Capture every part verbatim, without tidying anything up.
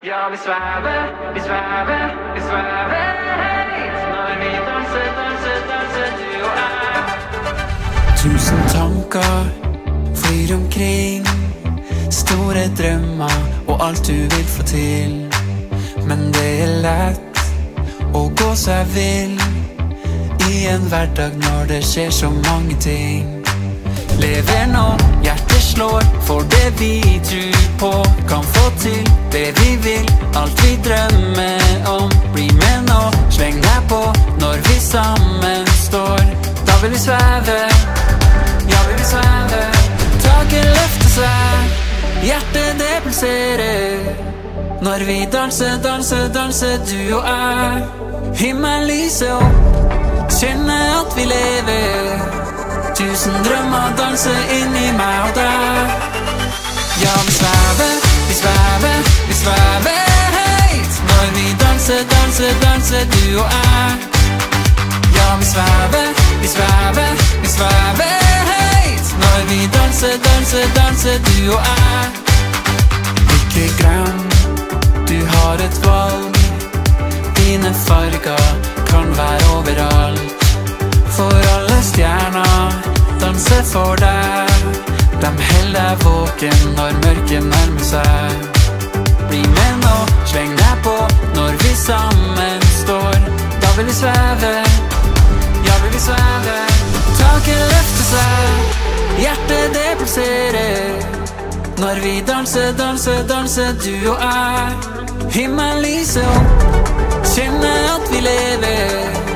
Ja, vi svever, vi svever, vi svever høyt når vi danser, danser, danser, du og jeg. Tusen tanker flyr omkring, store drømmer og alt du vil få til. Men det er lett å gå seg vill i en hverdag når det skjer så mange ting. Lever nå, hjertet slår for det vi tror på. Kan få til det vi vil, alt vi drømmer om. Bli med nå, sleng deg på når vi sammen står. Da vil vi sveve, ja vil vi sveve. Taket løfter seg, hjertet det pulserer. Når vi danser, danser, danser, du og jeg. Himmelen lyser opp, kjenner at vi lever. Tusen drømmer danser inn i meg og deg. Ja, vi svever, vi svever, vi svever høyt når vi danser, danser, danser, du og jeg. Ja, vi svever, vi svever, vi svever høyt når vi danser, danser, danser, du og jeg. Ikke glem, du har et valg. Dine farger kan være overalt. For alle stjerner danser for deg. De holder deg våken når mørket nærmer seg. Bli med nå, sleng deg på når vi sammen står. Da vil vi sveve, ja vil vi sveve. Taket løfter seg, hjertet det pulserer. Når vi danser, danser, danser, du og jeg. Himmelen lyser opp, kjenner at vi lever.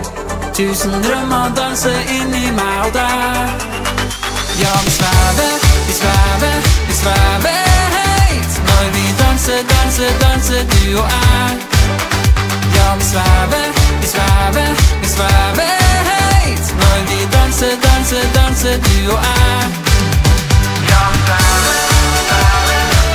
Tusen drømmer danser inn i meg og deg. Ja, vi svever, vi svever, vi svever høyt når vi danser, danser, danser, du og jeg. Ja, vi svever, vi svever, vi svever høyt når vi danser, danser, danser, du og jeg. Ja, vi svever, vi svever.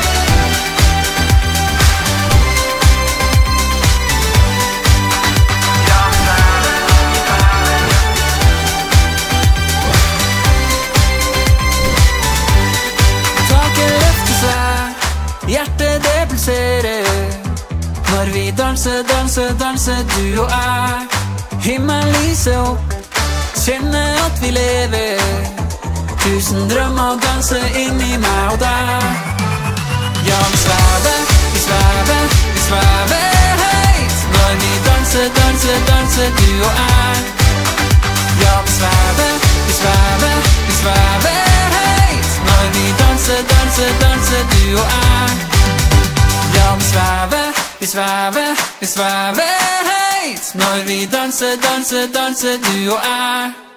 Hjertet det pulserer når vi danser, danser, danser, du og jeg. Himmelen lyser opp, kjenner at vi lever. Tusen drømmer danser inn i meg og deg. Ja, vi svever, vi svever, vi svever høyt når vi danser, danser, danser, du og jeg. Ja, vi svever, vi svever, vi svever høyt når vi danser, danser, danser, du og jeg. Ja, vi svever, vi svever, vi svever høyt når vi danser, danser, danser, du og jeg.